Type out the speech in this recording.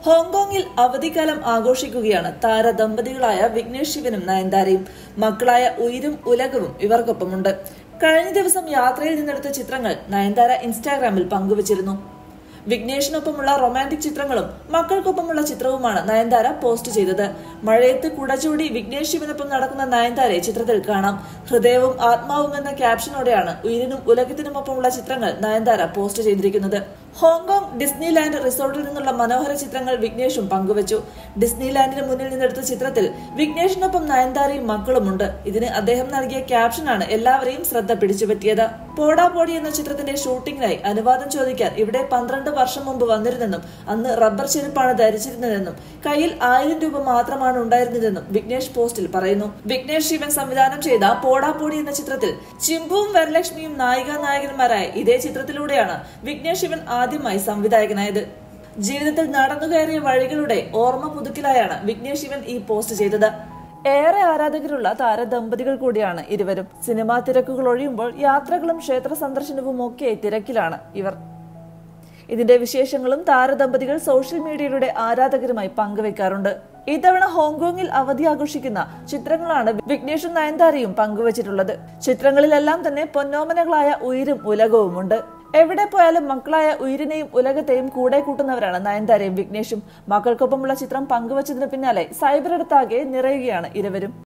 ഹോങ്കോങ്ങിൽ അവധിക്കാലം ആഘോഷിക്കുകയാണ് താരദമ്പതികളായ വിഘ്നേഷ് ശിവനും നയൻതാരയും. മക്കളായ ഉയിരും ഉലകവും ഇവർക്കൊപ്പമുണ്ട്. കഴിഞ്ഞ ദിവസം യാത്രയിൽ നിന്നെടുത്ത ചിത്രങ്ങൾ നയൻതാര ഇൻസ്റ്റാഗ്രാമിൽ പങ്കുവച്ചിരുന്നു. വിഘ്നേഷിനൊപ്പമുള്ള റൊമാന്റിക് ചിത്രങ്ങളും മക്കൾക്കൊപ്പമുള്ള ചിത്രവുമാണ് നയൻതാര പോസ്റ്റ് ചെയ്തത്. മഴയത്ത് കുടചൂടി വിഘ്നേഷ് ശിവനൊപ്പം നടക്കുന്ന നയൻതാരയെ ചിത്രത്തിൽ കാണാം. ഹൃദയവും ആത്മാവും എന്ന ക്യാപ്ഷനോടെയാണ് ഉയിരിനും ഉലകത്തിനുമൊപ്പമുള്ള ചിത്രങ്ങൾ നയൻതാര പോസ്റ്റ് ചെയ്തിരിക്കുന്നത്. ഹോങ്കോങ് ഡിസ്നിലാൻഡ് റിസോർട്ടിൽ നിന്നുള്ള മനോഹര ചിത്രങ്ങൾ വിഘ്നേഷും പങ്കുവച്ചു. ഡിസ്നിലാൻഡിന് മുന്നിൽ നിന്നെടുത്ത ചിത്രത്തിൽ വിഘ്നേഷിനൊപ്പം നയൻതാരയും മക്കളുമുണ്ട്. ഇതിന് അദ്ദേഹം നൽകിയ ക്യാപ്ഷനാണ് എല്ലാവരെയും ശ്രദ്ധ പിടിച്ചുപറ്റിയത്. പോടാ പോടി എന്ന ചിത്രത്തിന്റെ ഷൂട്ടിംഗിനായി അനുവാദം ചോദിക്കാൻ ഇവിടെ 12 വർഷം മുമ്പ് വന്നിരുന്നെന്നും അന്ന് റബ്ബർ ചെരുപ്പാണ് ധരിച്ചിരുന്നതെന്നും കയ്യിൽ 1000 രൂപ മാത്രമാണ് ഉണ്ടായിരുന്നതെന്നും വിഘ്നേഷ് പോസ്റ്റിൽ പറയുന്നു. വിഘ്നേഷ് ശിവൻ സംവിധാനം ചെയ്ത പോടാ പോടി എന്ന ചിത്രത്തിൽ ചിമ്പുവും വരലക്ഷ്മിയും നായികനായകന്മാരായ ഇതേ ചിത്രത്തിലൂടെയാണ് വിഘ്നേഷ് ശിവൻ ആദ്യമായി സംവിധായകനായത്. ജീവിതത്തിൽ നടന്നുകയറിയ വഴികളുടെ ഓർമ്മ പുതുക്കലായാണ് വിഘ്നേഷ് ശിവൻ ഈ പോസ്റ്റ് ചെയ്തത്. ഏറെ ആരാധകരുള്ള താരദമ്പതികൾ കൂടിയാണ് ഇരുവരും. സിനിമാ തിരക്കുകൾ ഒഴിയുമ്പോൾ യാത്രകളും ക്ഷേത്ര സന്ദർശനവും ഒക്കെ തിരക്കിലാണ് ഇവർ. ഇതിന്റെ വിശേഷങ്ങളും താരദമ്പതികൾ സോഷ്യൽ മീഡിയയിലൂടെ ആരാധകരുമായി പങ്കുവെക്കാറുണ്ട്. ഇത്തവണ ഹോങ്കോങ്ങിൽ അവധി ആഘോഷിക്കുന്ന ചിത്രങ്ങളാണ് വിഘ്നേഷും നയൻതാരയും പങ്കുവച്ചിട്ടുള്ളത്. ചിത്രങ്ങളിലെല്ലാം തന്നെ പൊന്നോമനകളായ ഉയിരും ഉലകവുമുണ്ട്. എവിടെ പോയാലും മക്കളായ ഉയിരിനെയും ഉലകത്തെയും കൂടെ കൂട്ടുന്നവരാണ് നയൻതാരയും വിഘ്നേഷും. മക്കൾക്കൊപ്പമുള്ള ചിത്രം പങ്കുവച്ചതിന് പിന്നാലെ സൈബറിടത്താകെ നിറയുകയാണ് ഇരുവരും.